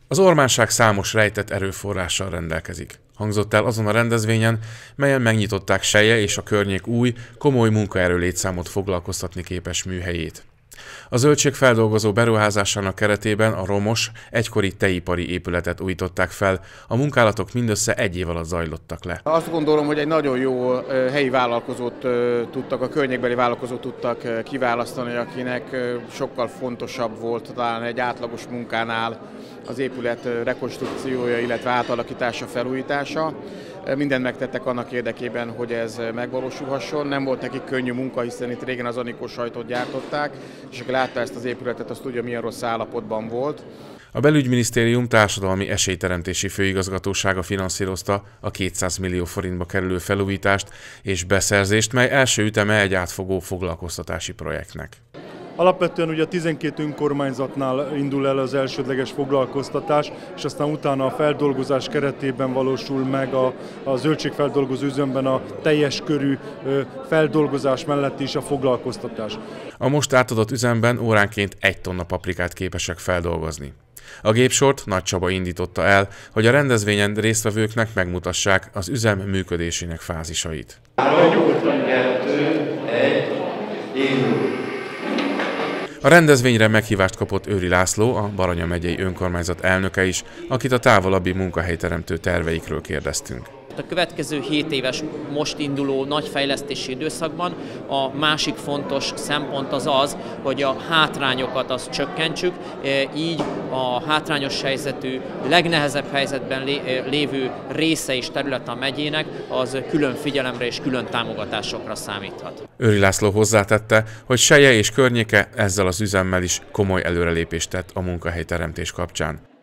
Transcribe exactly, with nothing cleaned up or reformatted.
Az ormánság számos rejtett erőforrással rendelkezik. Hangzott el azon a rendezvényen, melyen megnyitották Selye és a környék új, komoly munkaerő létszámot foglalkoztatni képes műhelyét. A zöldségfeldolgozó beruházásának keretében a romos, egykori tejipari épületet újították fel, a munkálatok mindössze egy év alatt zajlottak le. Azt gondolom, hogy egy nagyon jó helyi vállalkozót tudtak, a környékbeli vállalkozót tudtak kiválasztani, akinek sokkal fontosabb volt talán egy átlagos munkánál az épület rekonstrukciója, illetve átalakítása, felújítása. Mindent megtettek annak érdekében, hogy ez megvalósulhasson. Nem volt nekik könnyű munka, hiszen itt régen az Anikó sajtot gyártották, és aki látta ezt az épületet, azt tudja, milyen rossz állapotban volt. A Belügyminisztérium társadalmi esélyteremtési főigazgatósága finanszírozta a kétszáz millió forintba kerülő felújítást és beszerzést, mely első üteme egy átfogó foglalkoztatási projektnek. Alapvetően ugye a tizenkét önkormányzatnál indul el az elsődleges foglalkoztatás, és aztán utána a feldolgozás keretében valósul meg a, a zöldségfeldolgozó üzemben a teljes körű feldolgozás mellett is a foglalkoztatás. A most átadott üzemben óránként egy tonna paprikát képesek feldolgozni. A gépsort Nagy Csaba indította el, hogy a rendezvényen résztvevőknek megmutassák az üzem működésének fázisait. A rendezvényre meghívást kapott Őri László, a Baranya megyei önkormányzat elnöke is, akit a távolabbi munkahelyteremtő terveikről kérdeztünk. A következő hét éves most induló nagy fejlesztési időszakban a másik fontos szempont az az, hogy a hátrányokat azt csökkentsük, így a hátrányos helyzetű, legnehezebb helyzetben lévő része és terület a megyének az külön figyelemre és külön támogatásokra számíthat. Őri László hozzátette, hogy Selye és környéke ezzel az üzemmel is komoly előrelépést tett a munkahelyteremtés kapcsán.